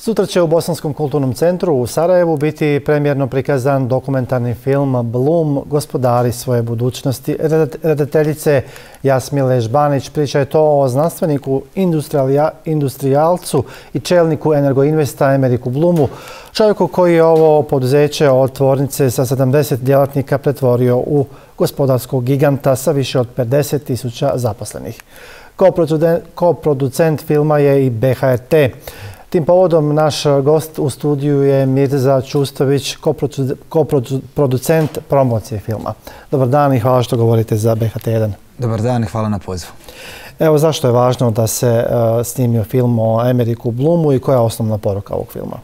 Sutra će u Bosanskom kulturnom centru u Sarajevu biti premijerno prikazan dokumentarni film Bloom, gospodari svoje budućnosti. Redateljice Jasmile Žbanić priča je to o znanstveniku, industrijalcu i čelniku Energoinvesta Emeriku Bloomu, čovjeku koji je ovo poduzeće od tvornice sa 70 djelatnika pretvorio u gospodarskog giganta sa više od 50.000 zaposlenih. Koproducent filma je i BHRT. Tim povodom naš gost u studiju je Mirza Čustović, koproducent promocije filma. Dobar dan i hvala što govorite za BHT1. Dobar dan i hvala na pozivu. Evo zašto je važno da se snimio film o Emeriku Bloomu i koja je osnovna poruka ovog filma?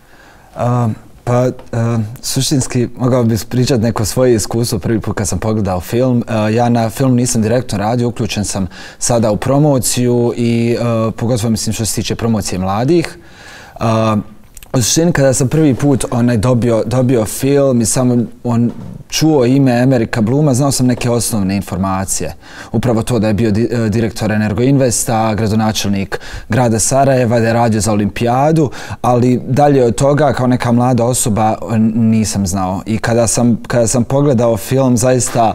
Suštinski mogao bih pričati neko svoje iskustvo prvi put kad sam pogledao film. Ja na film nisam direktno radio, uključen sam sada u promociju i pogotovo mislim što se tiče promocije mladih. U suštini kada sam prvi put dobio film i samo čuo ime Emerika Blooma, znao sam neke osnovne informacije. Upravo to da je bio direktor Energoinvesta, gradonačelnik grada Sarajeva, da je radio za olimpijadu, ali dalje od toga kao neka mlada osoba nisam znao. I kada sam pogledao film, zaista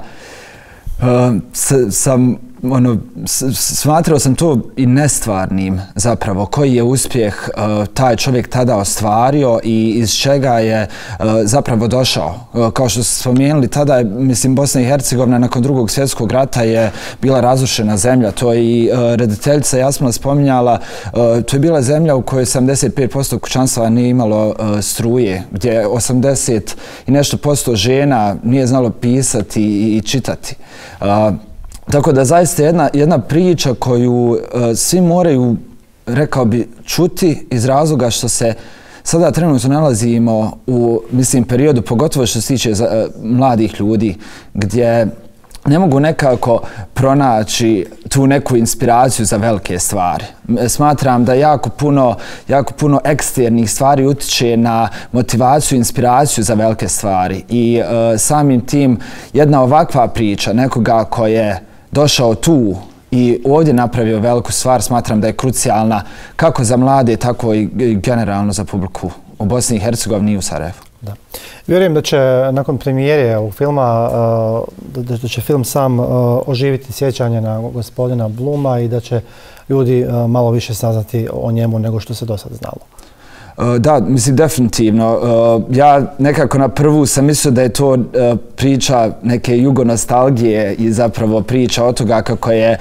smatrao sam to i nestvarnim zapravo, koji je uspjeh taj čovjek tada ostvario i iz čega je zapravo došao. Kao što ste spomenuli, tada je, mislim, Bosna i Hercegovina nakon Drugog svjetskog rata je bila razrušena zemlja. To je i redateljica Jasmila spominjala, to je bila zemlja u kojoj 75% kućanstva nije imalo struje, gdje 80 i nešto posto žena nije znalo pisati i čitati. Tako da zaista jedna priča koju svi moraju, rekao bi, čuti iz razloga što se sada trenutno nalazimo u, mislim, periodu, pogotovo što se tiče mladih ljudi, gdje ne mogu nekako pronaći tu neku inspiraciju za velike stvari. Smatram da jako puno eksternih stvari utiče na motivaciju i inspiraciju za velike stvari. I samim tim jedna ovakva priča nekoga ko je došao tu i ovdje napravio veliku stvar, smatram da je krucijalna kako za mlade, tako i generalno za publiku u Bosni i Hercegovini i u Sarajevu. Da. Vjerujem da će nakon premijere ovog filma, da će film sam oživiti sjećanje na gospodina Blooma i da će ljudi malo više saznati o njemu nego što se do sad znalo. Da, mislim, definitivno. Ja nekako na prvu sam mislio da je to priča neke jugonostalgije i zapravo priča od toga kako je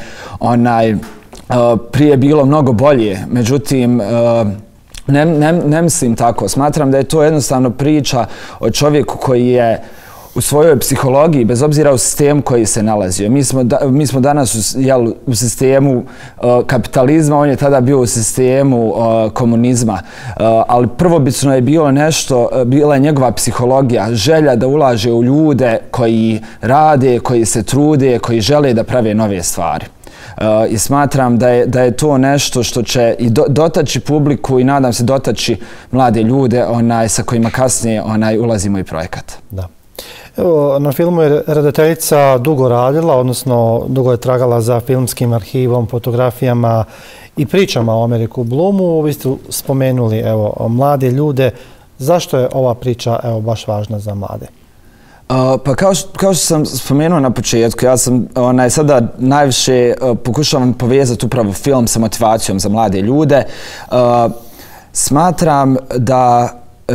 prije bilo mnogo bolje. Međutim, ne mislim tako. Smatram da je to jednostavno priča o čovjeku koji je u svojoj psihologiji, bez obzira u sistemu koji se nalazio. Mi smo danas u sistemu kapitalizma, on je tada bio u sistemu komunizma, ali prvobitno je bilo nešto, bila je njegova psihologija, želja da ulaže u ljude koji rade, koji se trude, koji žele da prave nove stvari. I smatram da je to nešto što će i dotaći publiku i nadam se dotaći mlade ljude sa kojima kasnije ulazimo i projekat. Da. Evo, na filmu je redateljica dugo radila, odnosno dugo je tragala za filmskim arhivom, fotografijama i pričama o Emeriku Bloomu. Vi ste spomenuli mlade ljude. Zašto je ova priča baš važna za mlade? Pa kao što sam spomenuo na početku, ja sam sada najviše pokušavam povezati upravo film sa motivacijom za mlade ljude. Smatram da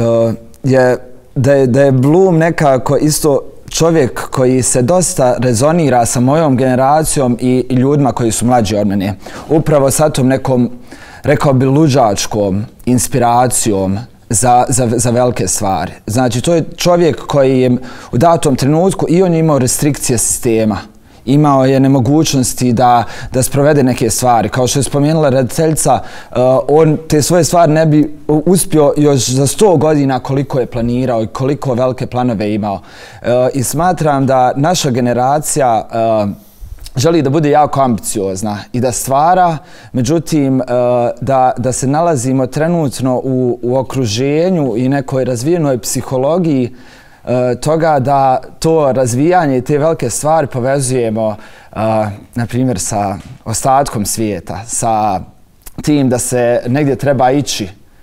je Bloom nekako isto čovjek koji se dosta rezonira sa mojom generacijom i ljudima koji su mlađi od mene. Upravo sa tom nekom, rekao bi, luđačkom inspiracijom za velike stvari. Znači, to je čovjek koji je u datom trenutku i on je imao restrikcije sistema. Imao je nemogućnosti da sprovede neke stvari. Kao što je spomenula redateljica, on te svoje stvari ne bi uspio još za 100 godina koliko je planirao i koliko velike planove imao. I smatram da naša generacija želi da bude jako ambiciozna i da stvara, međutim da se nalazimo trenutno u okruženju i nekoj razvijenoj psihologiji toga da to razvijanje i te velike stvari povezujemo na primjer sa ostatkom svijeta, sa tim da se negdje treba ići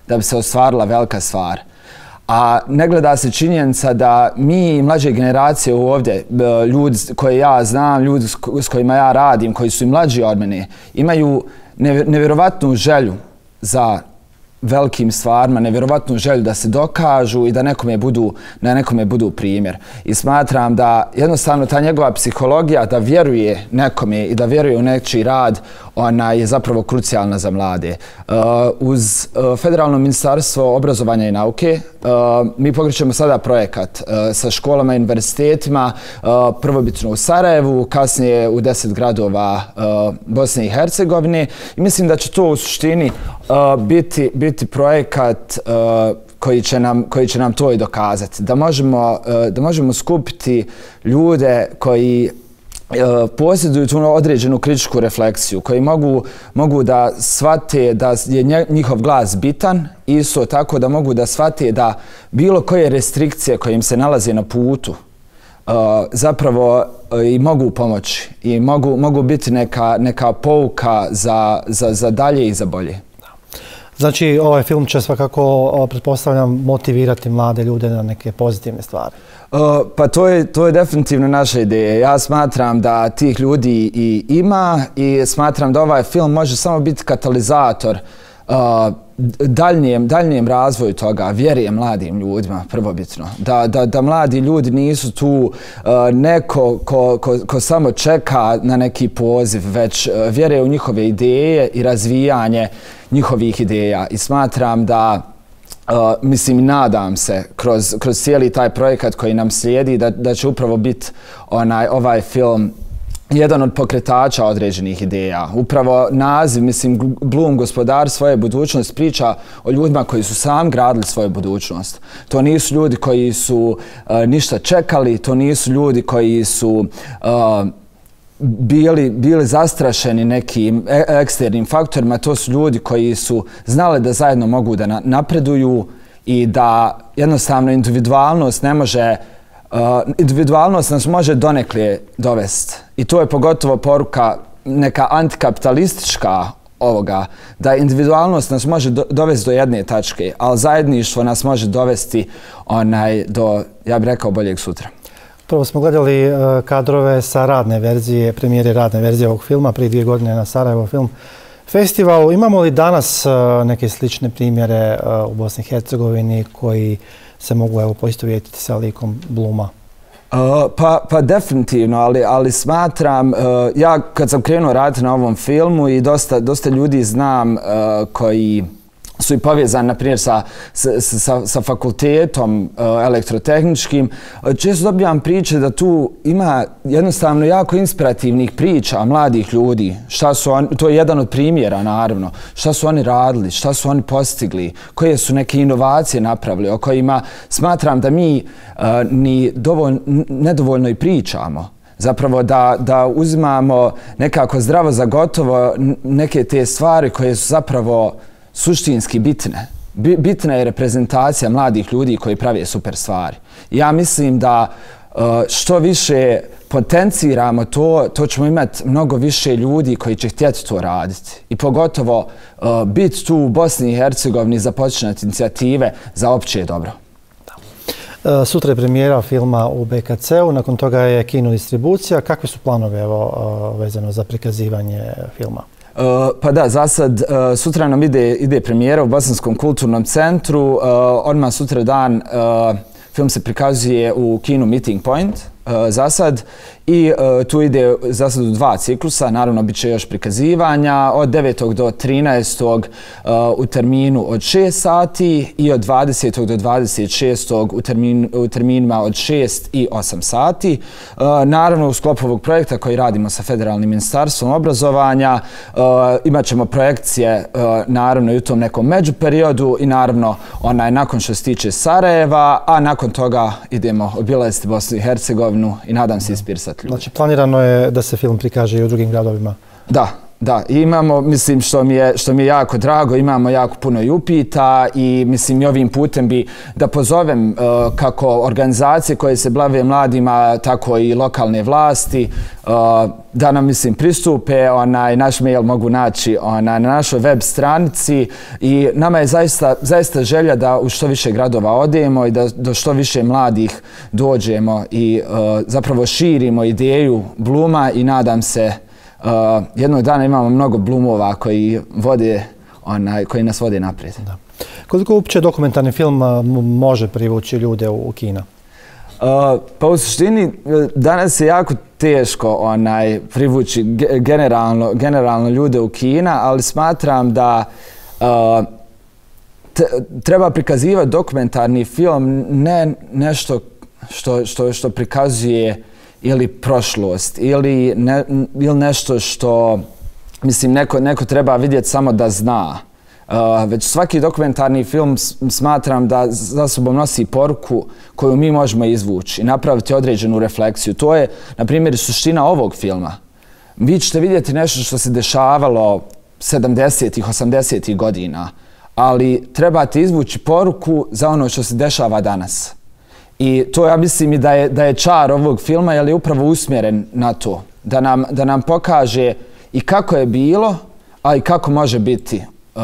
da bi se ostvarila velika stvar. A ne gleda se činjenica da mi mlađe generacije ovdje, ljudi koje ja znam, ljudi s kojima ja radim, koji su i mlađi od mene, imaju nevjerovatnu želju za velikim stvarima, nevjerovatnu želju da se dokažu i da nekome budu primjer. I smatram da jednostavno ta njegova psihologija da vjeruje nekome i da vjeruje u nečiji rad, ona je zapravo krucijalna za mlade. Uz Federalno ministarstvo obrazovanja i nauke mi pokrećemo sada projekat sa školama i univerzitetima, prvobitno u Sarajevu, kasnije u 10 gradova Bosne i Hercegovine. I mislim da će to u suštini biti projekat koji će nam to i dokazati. Da možemo skupiti ljude koji posjeduju tu određenu kritičku refleksiju, koji mogu da shvate da je njihov glas bitan, isto tako da mogu da shvate da bilo koje restrikcije koje im se nalaze na putu zapravo i mogu pomoći i mogu biti neka pouka za dalje i za bolje. Znači, ovaj film će svakako, pretpostavljam, motivirati mlade ljude na neke pozitivne stvari. Pa to je definitivno naša ideja. Ja smatram da tih ljudi i ima i smatram da ovaj film može samo biti katalizator daljnjem razvoju toga, vjeruje mladim ljudima prvobitno. Da mladi ljudi nisu tu neko ko samo čeka na neki poziv, već vjeruje u njihove ideje i razvijanje njihovih ideja. I smatram da mislim i nadam se kroz cijeli taj projekat koji nam slijedi da će upravo biti ovaj film jedan od pokretača određenih ideja. Upravo naziv, mislim, Bloom, gospodar svoje budućnosti, priča o ljudima koji su sam gradili svoju budućnost. To nisu ljudi koji su ništa čekali, to nisu ljudi koji su bili zastrašeni nekim eksternim faktorima, to su ljudi koji su znali da zajedno mogu da napreduju i da jednostavno individualnost nas može donekle dovesti. I to je pogotovo poruka neka antikapitalistička ovoga, da individualnost nas može dovesti do jedne tačke, ali zajedništvo nas može dovesti do, ja bih rekao, boljeg sutra. Prvo smo gledali kadrove sa premijere radne verzije ovog filma prije 2 godine na Sarajevo Film Festivalu. Imamo li danas neke slične primjere u Bosni i Hercegovini koji se mogu poistovjetiti sa likom Blooma? Pa definitivno, ali smatram, ja kad sam krenuo raditi na ovom filmu i dosta ljudi znam koji su i povezani, na primjer, sa fakultetom elektrotehničkim, često dobijam priče da tu ima jednostavno jako inspirativnih priča mladih ljudi. To je jedan od primjera, naravno. Šta su oni radili, šta su oni postigli, koje su neke inovacije napravili, o kojima smatram da mi nedovoljno i pričamo. Zapravo da uzimamo nekako zdravo za gotovo neke te stvari koje su zapravo suštinski bitne. Bitna je reprezentacija mladih ljudi koji prave super stvari. Ja mislim da što više potenciramo to ćemo imati mnogo više ljudi koji će htjeti to raditi. I pogotovo biti tu u Bosni i Hercegovini, započinati inicijative za opće dobro. Sutra je premijera filma u BKC-u, nakon toga je kino distribucija. Kakvi su planovi vezano za prikazivanje filma? Pa da, za sad sutra nam ide premijera u Bosanskom kulturnom centru. Odmah sutra dan film se prikazuje u kinu Meeting Point za sad i tu ide za sad u 2 ciklusa, naravno bit će još prikazivanja od 9. do 13. U terminu od 6 sati i od 20. do 26. u terminima od 6 i 8 sati. Naravno u sklopu ovog projekta koji radimo sa Federalnim ministarstvom obrazovanja imat ćemo projekcije naravno i u tom nekom međuperiodu i naravno nakon što se tiče Sarajeva, a nakon toga idemo obilaziti Bosnu i Hercegovinu i nadam se inspirisati ljudi. Znači planirano je da se film prikaže i u drugim gradovima? Da, Da, imamo, mislim, što mi je jako drago, imamo jako puno i upita i mislim i ovim putem bi da pozovem kako organizacije koje se bave mladima, tako i lokalne vlasti, da nam, mislim, pristupe, naš mail mogu naći na našoj web stranici i nama je zaista želja da u što više gradova odemo i da do što više mladih dođemo i zapravo širimo ideju Blooma i nadam se jednog dana imamo mnogo Bloomova koji nas vode naprijed. Da. Koliko uopće dokumentarni film može privući ljude u kino? Pa u suštini danas je jako teško privući generalno ljude u kina, ali smatram da treba prikazivati dokumentarni film ne nešto što prikazuje ili prošlost ili nešto što, mislim, neko treba vidjeti samo da zna. Već svaki dokumentarni film smatram da za sobom nosi poruku koju mi možemo izvući i napraviti određenu refleksiju. To je, na primjer, suština ovog filma. Vi ćete vidjeti nešto što se dešavalo 70-ih, 80-ih godina, ali trebate izvući poruku za ono što se dešava danas. I to ja mislim i da je čar ovog filma, jer je upravo usmjeren na to. Da nam pokaže i kako je bilo, a i kako može biti.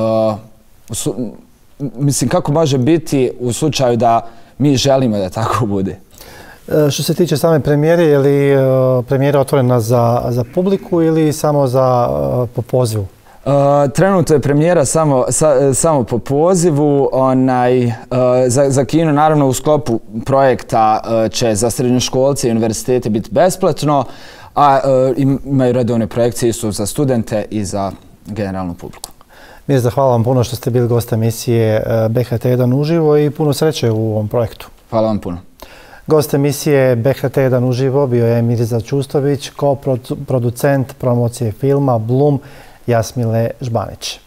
Mislim, kako može biti u slučaju da mi želimo da tako bude. Što se tiče same premijere, je li premijera otvorena za publiku ili samo po pozivu? Trenutno je premijera samo po pozivu. Za kino, naravno, u sklopu projekta će za srednjoškolce i univerzitete biti besplatno, a imaju redovne projekcije isto za studente i za generalnu publiku. Mirza, hvala vam puno što ste bili gost emisije BHT1 uživo i puno sreće u ovom projektu. Hvala vam puno. Gost emisije BHT1 uživo bio je Mirza Čustović, koproducent promocije filma Bloom Jasmile Žbanić.